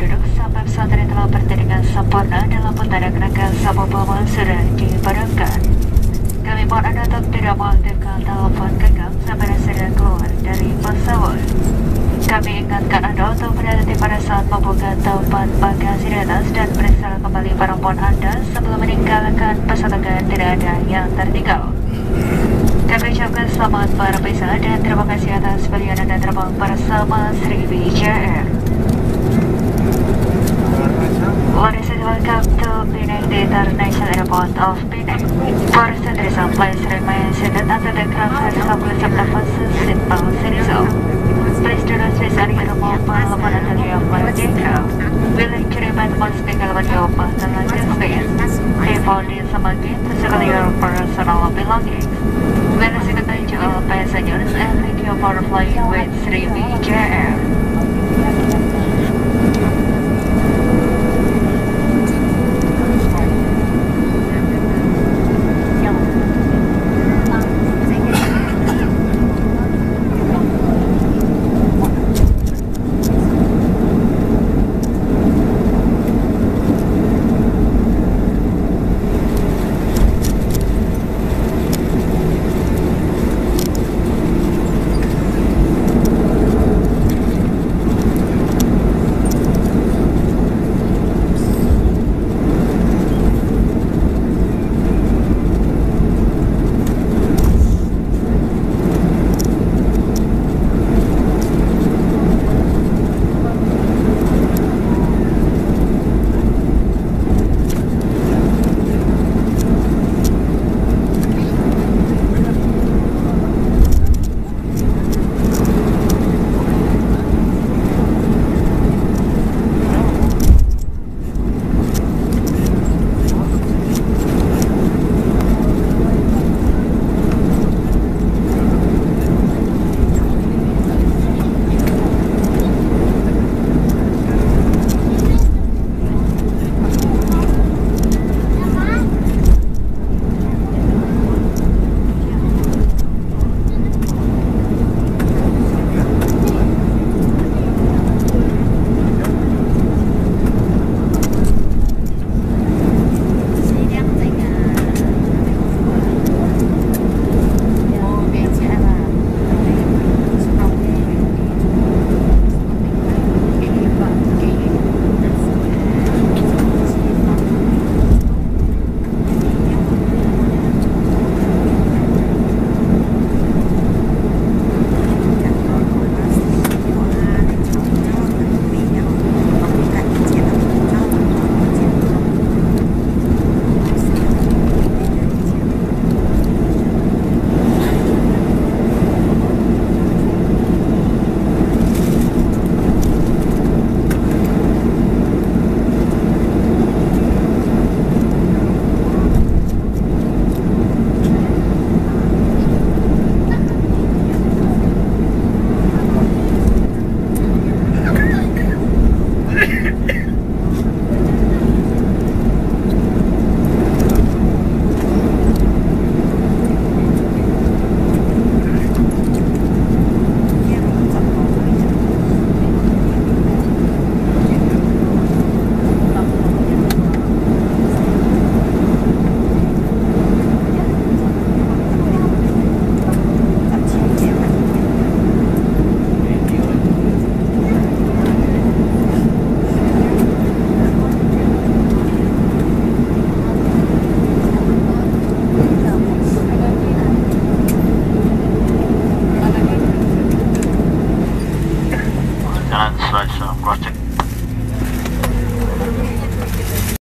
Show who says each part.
Speaker 1: penduduk sampai pesantren telah berdiri dengan sempurna dan lampu tanda kenakan sabuk pengaman sudah dipadamkan. Kami mohon Anda untuk tidak mengaktifkan telepon genggam sampai Anda sudah keluar dari pesawat. Kami ingatkan Anda untuk berhati-hati pada saat membuka tempat bagasi di atas dan periksa kembali barang-barang Anda sebelum meninggalkan pesawat agar tidak ada yang tertinggal. Kami ucapkan selamat berpisah dan terima kasih atas pilihan Anda terbang bersama Sriwijaya Air. Ladies and welcome to Penang, the International Airport of Penang. For citizen, please remain seated until the craft has completed the first seatbelt series. Please do not switch on your mobile phone until your flight takeoff. We like to remind all speakers about your personal space. Therefore, this again to secure your personal belongings. We like to thank you all passengers and thank you for flying with Sriwijaya Air.